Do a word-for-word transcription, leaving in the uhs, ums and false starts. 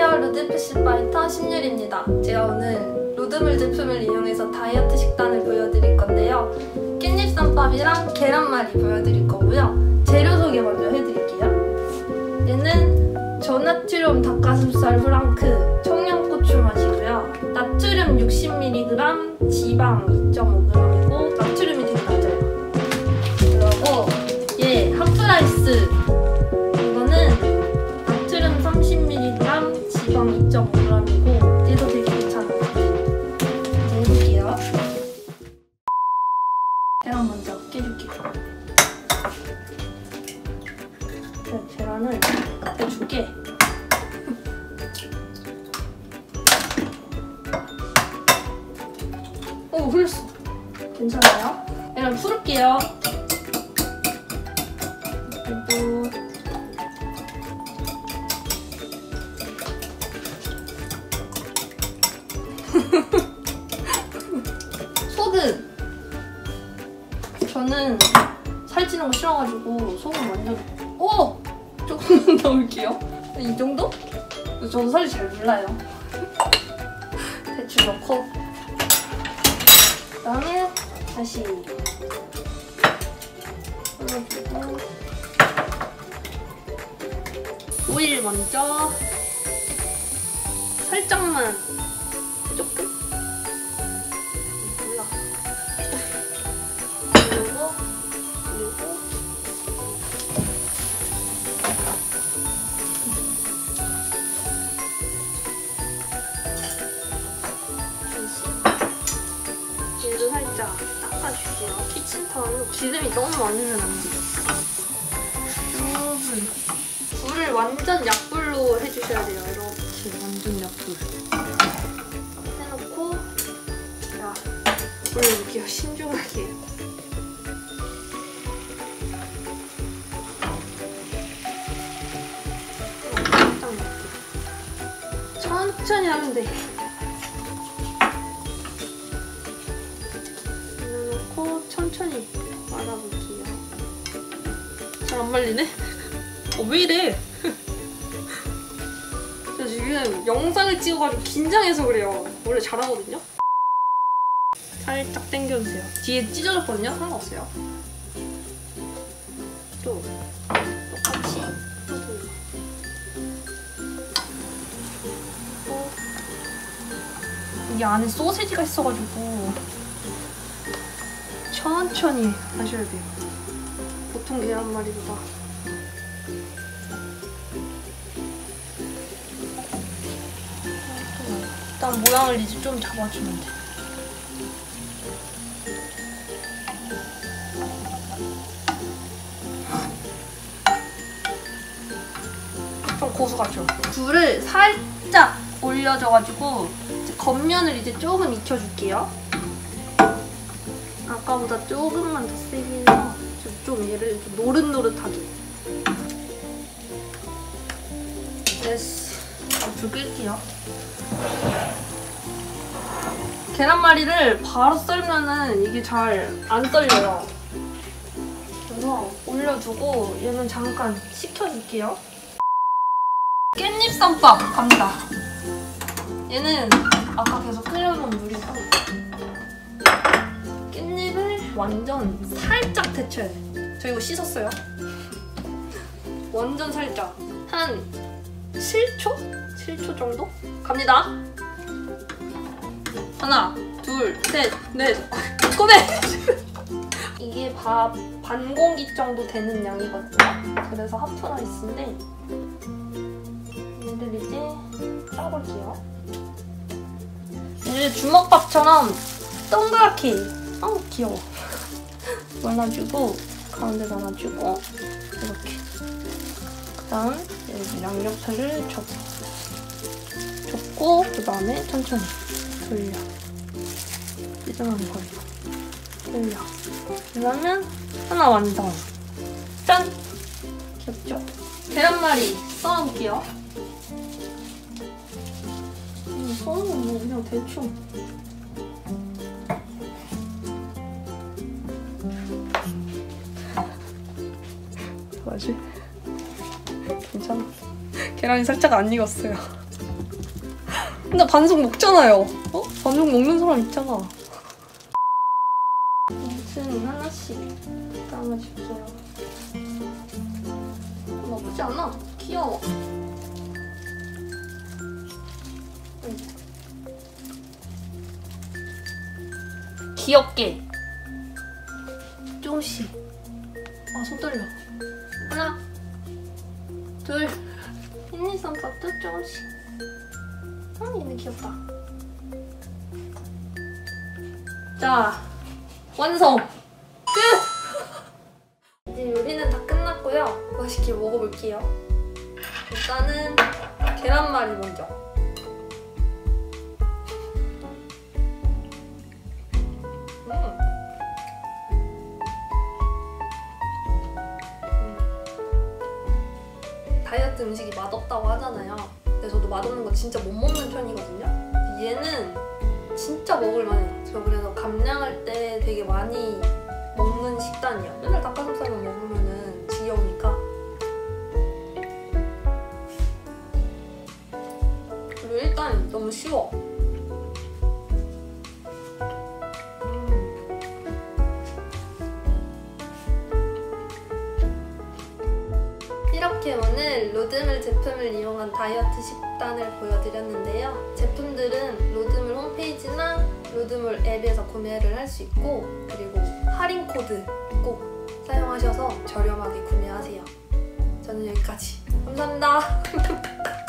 안녕하세요. 루드푸시파이터 심유리입니다. 제가 오늘 로드물 제품을 이용해서 다이어트 식단을 보여드릴 건데요. 깻잎쌈밥이랑 계란말이 보여드릴 거고요. 재료 소개 먼저 해드릴게요. 얘는 저나트륨 닭가슴살 프랑크 청양고추 맛이고요. 나트륨 육십 밀리그램, 지방 이 점 오 그램이고 나트륨이 되게 낮아요. 그리고 얘 하프라이스, 이거는 나트륨 삼십 밀리그램, 지방 이 점 오 그램이고 얘도 되게 괜찮아요. 이제 해볼게요. 계란 먼저 깨줄게요. 네, 계란을 갖다 줄게. 오, 흘렀어. 괜찮아요? 계란 풀을게요. 그리고 소금. 저는 살찌는 거 싫어가지고 소금 완전 오! 조금만 넣을게요. 이 정도? 저도 살이 잘 몰라요. 대충 넣고 그다음에 다시 올려주고 오일 먼저 살짝만, 조금? 몰라. 그리고 그리고 얘도 살짝 닦아줄게요. 키친타올로. 기름이 너무 많으면 안 돼요. 불을 완전 약불로 해주셔야 돼요. 이렇게 완전 약불 해놓고, 자, 올려볼게요. 신중하게. 천천히 하면 돼. 넣어놓고 천천히 말아볼게요. 잘 안 말리네? 어, 왜 이래? 저 지금 영상을 찍어가지고 긴장해서 그래요. 원래 잘하거든요? 살짝 당겨주세요. 뒤에 찢어졌거든요? 상관없어요. 또 똑같이 여기 안에 소시지가 있어가지고 천천히 하셔야 돼요. 보통 계란말이보다. 일단 모양을 이제 좀 잡아주면 돼. 좀 고소하죠? 불을 살짝 올려줘가지고 이제 겉면을 이제 조금 익혀줄게요. 아까보다 조금만 더 세게 해서 좀 얘를 좀 노릇노릇하게. 됐어. 불 끌게요. 계란말이를 바로 썰면은 이게 잘 안 썰려요. 그래서 올려두고 얘는 잠깐 식혀줄게요. 깻잎쌈밥 갑니다. 얘는 아까 계속 끓여놓은 물이고 깻잎을 완전 살짝 데쳐야 돼. 저 이거 씻었어요. 완전 살짝. 한 칠 초? 칠 초 정도? 갑니다. 하나, 둘, 셋, 넷. 꼬매! 이게 밥 반 공기 정도 되는 양이거든요. 그래서 하프라이스인데 얘를 이제 싸볼게요. 이제 주먹밥처럼 동그랗게. 아우 귀여워. 말라주고 가운데 담아주고 이렇게. 그다음 여기 양옆살을 접 접고 그 다음에 천천히 돌려. 삐져나온 거예요. 돌려. 그러면 하나 완성. 짠! 귀엽죠? 계란말이 썰어볼게요. 음, 썰는 건 뭐 그냥 대충. 뭐지? 괜찮아. 계란이 살짝 안 익었어요. 근데 반숙 먹잖아요. 어? 반숙 먹는 사람 있잖아. 아무튼 하나씩 담아줄게요. 나쁘지 않아. 귀여워. 귀엽게. 조금씩. 아, 손 떨려. 하나, 둘. 깻잎쌈밥도 조금씩. 아, 얘는 귀엽다. 자, 완성! 끝! 이제 요리는 다 끝났고요. 맛있게 먹어볼게요. 일단은 계란말이 먼저. 음. 음. 다이어트 음식이 맛없다고 하잖아요. 근데 저도 맛없는 거 진짜 못 먹는 편이거든요. 얘는 진짜 먹을만해요. 저 그래서 감량할 때 되게 많이 먹는 식단이야. 맨날 닭가슴살만 먹으면은 지겨우니까. 그리고 일단 너무 쉬워. 이렇게 오늘 로드물 제품을 이용한 다이어트 식단을 보여드렸는데요. 제품들은 로드물 홈페이지나 로드물 앱에서 구매를 할 수 있고, 그리고 할인 코드 꼭 사용하셔서 저렴하게 구매하세요. 저는 여기까지. 감사합니다.